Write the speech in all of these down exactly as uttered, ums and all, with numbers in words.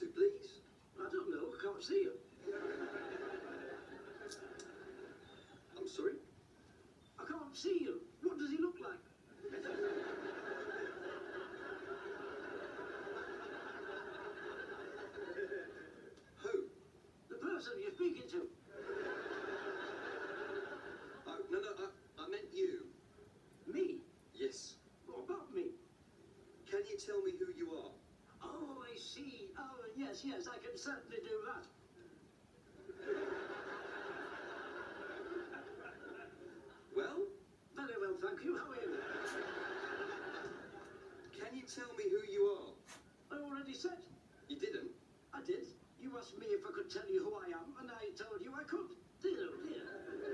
to, please? I don't know. I can't see him. I'm sorry? I can't see him. What does he look like? Who? The person you're speaking to. Oh, no, no, I, I meant you. Me? Yes. What about me? Can you tell me who you are? Oh, I see. Oh, yes, yes, I can certainly do that. Well, Very well, thank you. How are you? can you tell me who you are? I already said. You didn't? I did. You asked me if I could tell you who I am, and I told you I could. Dear, oh dear.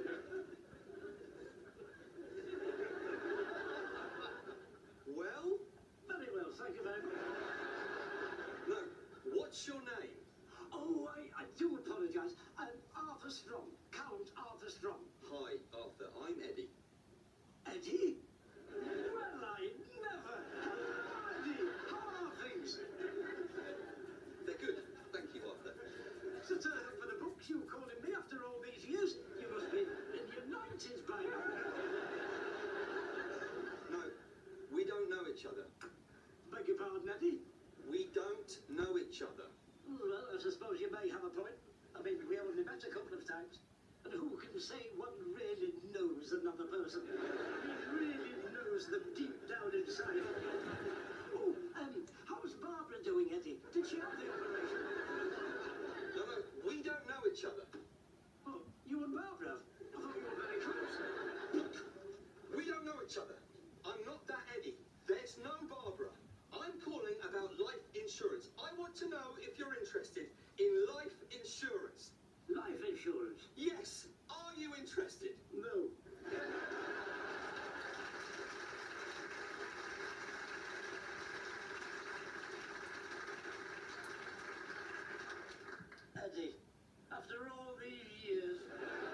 Well? Very well, thank you very much. No. What's your name? Oh, I, I do apologise. I'm Arthur Strong. Count Arthur Strong. Hi, Arthur. I'm Eddie. Eddie? Well, I never. Eddie, how are things? They're good. Thank you, Arthur. To turn up for the books, you calling me after all these years? You must be in your nineties by now. No, we don't know each other. Beg your pardon, Eddie? We don't know each other. Well, I suppose you may have a point. I mean, we only met a couple of times. And who can say one really knows another person? Really knows them deep down inside. Oh, um, how's Barbara doing, Eddie? Did she have the operation? No, no, we don't know each other. Oh, you and Barbara? I thought you were very close. We don't know each other. I'm not that Eddie. There's no Barbara. I'm calling about life insurance. I want to know if you're interested in life insurance. Life insurance? Yes. Are you interested? No. Eddie, after all these years...